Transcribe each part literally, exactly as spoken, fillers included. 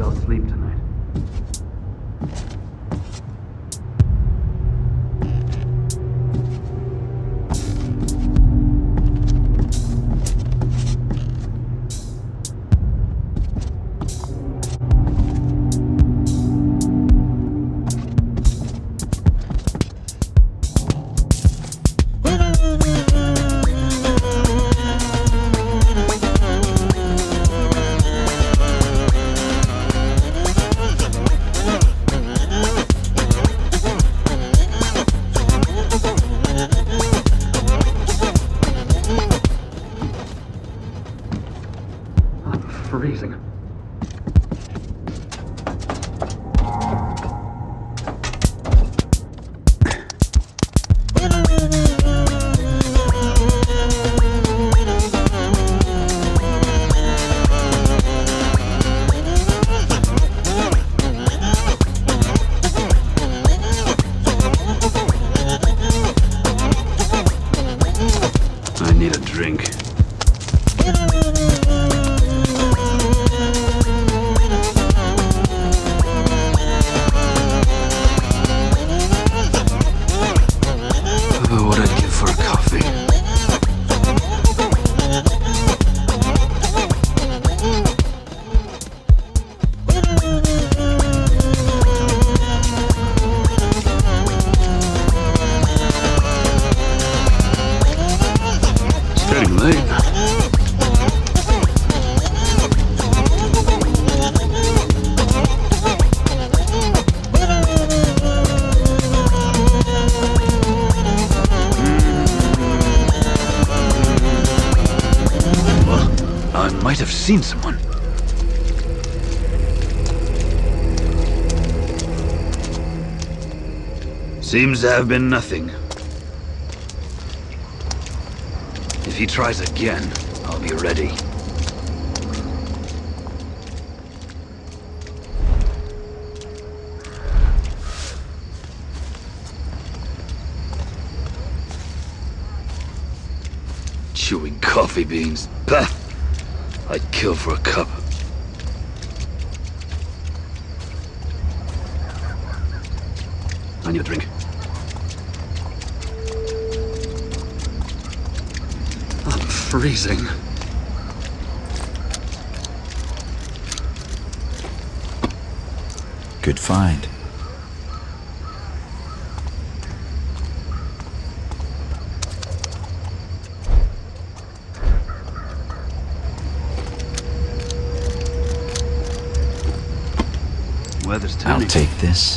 I'll sleep tonight. Freezing. I need a drink. What I'd give for a coffee. It's getting late. I might have seen someone. Seems to have been nothing. If he tries again, I'll be ready. Chewing coffee beans. Bah! I'd kill for a cup. I need a drink. I'm freezing. Good find. Weather's I'll turning. take this.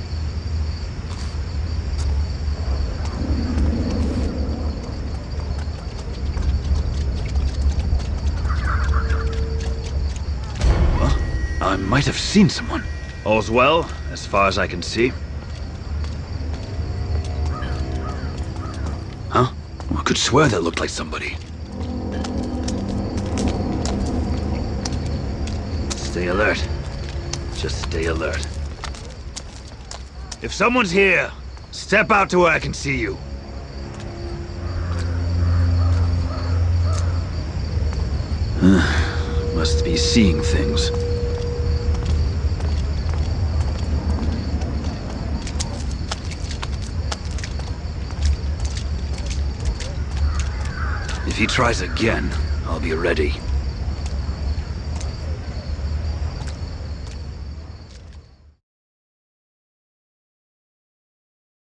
Well, I might have seen someone. All's well, as far as I can see. Huh? I could swear that looked like somebody. Stay alert. Just stay alert. If someone's here, step out to where I can see you. Must be seeing things. If he tries again, I'll be ready.